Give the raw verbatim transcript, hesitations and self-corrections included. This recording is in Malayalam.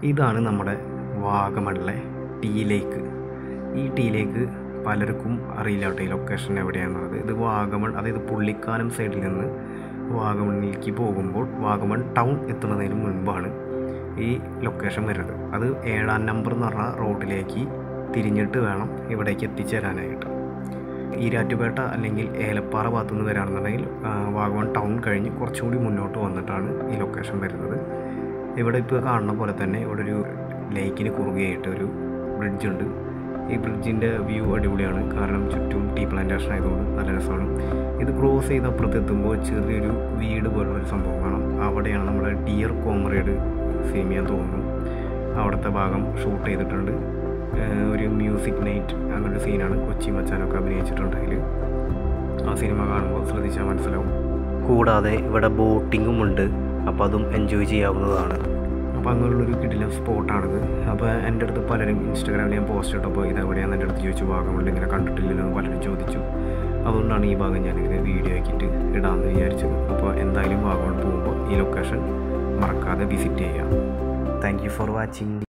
ഇതാണ് നമ്മുടെ വാഗമണിലെ ടീ ലേക്ക്. ഈ ടീ ലേക്ക് പലർക്കും അറിയില്ല കേട്ടോ ഈ ലൊക്കേഷൻ എവിടെയാണെന്നുള്ളത്. ഇത് വാഗമൺ, അതായത് പുള്ളിക്കാനം സൈഡിൽ നിന്ന് വാഗമണിലേക്ക് പോകുമ്പോൾ വാഗമൺ ടൗൺ എത്തുന്നതിന് മുൻപാണ് ഈ ലൊക്കേഷൻ വരുന്നത്. അത് ഏഴാം നമ്പർ എന്ന് പറഞ്ഞ റോഡിലേക്ക് തിരിഞ്ഞിട്ട് വേണം ഇവിടേക്ക് എത്തിച്ചേരാനായിട്ട്. ഈരാറ്റുപേട്ട അല്ലെങ്കിൽ ഏലപ്പാറ ഭാഗത്തുനിന്ന് വരികയാണെന്നുണ്ടെങ്കിൽ വാഗമൺ ടൗൺ കഴിഞ്ഞ് കുറച്ചുകൂടി മുന്നോട്ട് വന്നിട്ടാണ് ഈ ലൊക്കേഷൻ വരുന്നത്. ഇവിടെ ഇപ്പോൾ കാണുന്ന പോലെ തന്നെ ഇവിടെ ഒരു ലേക്കിന് കുറുകയായിട്ട് ഒരു ബ്രിഡ്ജുണ്ട്. ഈ ബ്രിഡ്ജിൻ്റെ വ്യൂ അടിപൊളിയാണ്, കാരണം ചുറ്റും ടീ പ്ലാന്റേഷൻ ആയതുകൊണ്ട് നല്ല രസമാണ്. ഇത് ക്രോസ് ചെയ്ത് അപ്പുറത്തെത്തുമ്പോൾ ചെറിയൊരു വീട് പോലുള്ളൊരു സംഭവം കാണാം. അവിടെയാണ് നമ്മുടെ ഡിയർ കോമ്രേഡ് സിനിമ തോന്നുന്നു, അവിടുത്തെ ഭാഗം ഷൂട്ട് ചെയ്തിട്ടുണ്ട്. ഒരു മ്യൂസിക് നൈറ്റ് അങ്ങനൊരു സീനാണ്. കൊച്ചി മച്ചാനൊക്കെ അഭിനയിച്ചിട്ടുണ്ട് അതിൽ. ആ സിനിമ കാണുമ്പോൾ ശ്രദ്ധിച്ചാൽ മനസ്സിലാവും. കൂടാതെ ഇവിടെ ബോട്ടിങ്ങും ഉണ്ട്, അപ്പോൾ അതും എൻജോയ് ചെയ്യാവുന്നതാണ്. അപ്പോൾ അങ്ങനെയുള്ളൊരു കിടിലൻ സ്പോട്ടാണിത്. അപ്പോൾ എൻ്റെ അടുത്ത് പലരും ഇൻസ്റ്റാഗ്രാമിൽ ഞാൻ പോസ്റ്റ് ഇട്ടപ്പോൾ ഇതെവിടെയാണെന്ന് എൻ്റെ അടുത്ത് ചോദിച്ചു. വാഗമണിൽ ഇങ്ങനെ കണ്ടിട്ടില്ലല്ലോ എന്ന് പലരും ചോദിച്ചു. അതുകൊണ്ടാണ് ഈ ഭാഗം ഞാനിങ്ങനെ വീഡിയോ ആക്കിയിട്ട് ഇടാമെന്ന് വിചാരിച്ചത്. അപ്പോൾ എന്തായാലും വാഗമൺ പോകുമ്പോൾ ഈ ലൊക്കേഷൻ മറക്കാതെ വിസിറ്റ് ചെയ്യാം. Thank you for watching.